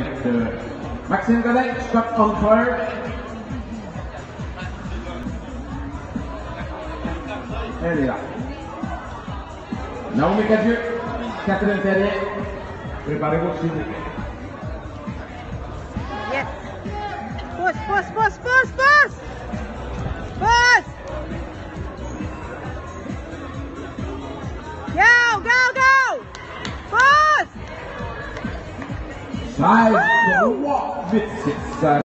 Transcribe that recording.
Maxime Godet, shot on fire. Elle est là. Naomi Cadieux, Catherine Terrier, préparez-vous s'il vous plaît. Yes. Push, push, push, push, push. Push. Go, go, go. Push. 16-3, 8-6.